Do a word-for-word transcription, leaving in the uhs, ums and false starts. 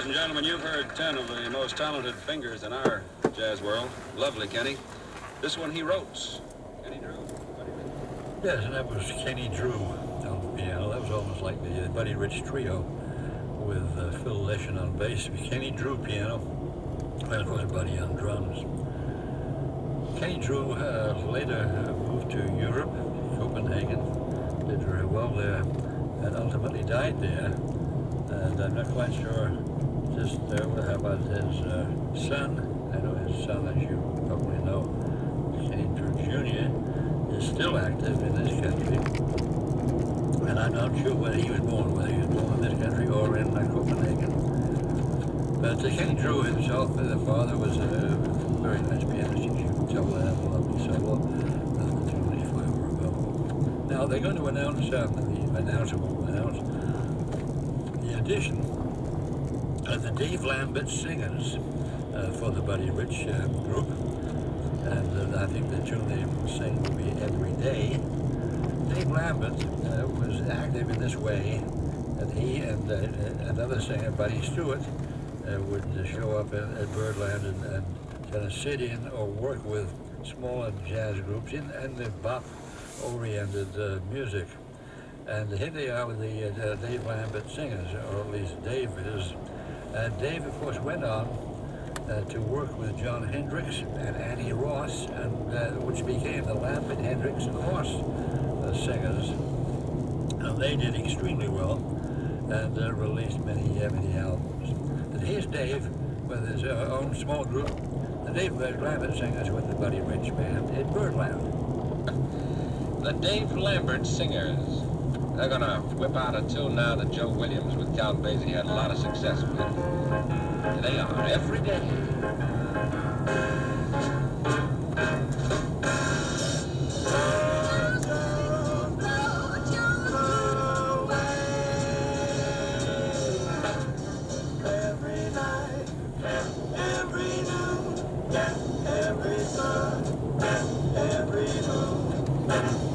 and gentlemen, you've heard ten of the most talented fingers in our jazz world. Lovely, Kenny. This one he wrote. Kenny Drew. Yes, and that was Kenny Drew on the piano. That was almost like the uh, Buddy Rich trio with uh, Phil Leshin on bass. Kenny Drew piano, and of course Buddy on drums. Kenny Drew uh, later uh, moved to Europe, Copenhagen, did very well there, and ultimately died there. And I'm not quite sure just uh, how about his uh, son. I know his son, as you probably know, Kenny Drew Junior is still active in this country. And I'm not sure whether he was born, whether he was born in this country or in uh, Copenhagen. But uh, Kenny Drew himself, uh, the father, was a very nice pianist. You can tell that, a lovely solo. And the tune is forever ago. Now they're going to announce, um, the announcer will announce the addition of the Dave Lambert Singers uh, for the Buddy Rich uh, group. And uh, I think the tune they will sing will be Every Day. Dave Lambert uh, was active in this way that he and uh, another singer, Buddy Stewart, uh, would uh, show up at, at Birdland and, and kind of sit in or work with smaller jazz groups in, in the bop-oriented uh, music. And here they are with the uh, Dave Lambert Singers, or at least Dave is. And Dave, of course, went on uh, to work with John Hendricks and Annie Ross, and uh, which became the Lambert, Hendricks, and Ross uh, Singers. And they did extremely well and uh, released many, uh, many albums. And here's Dave with his uh, own small group, the Dave Lambert Singers with the Buddy Rich Band in Birdland. The Dave Lambert Singers. They're going to whip out a tune now that Joe Williams with Count Basie had a lot of success with. And they are Every Day. Every night, every noon, every sun, every moon.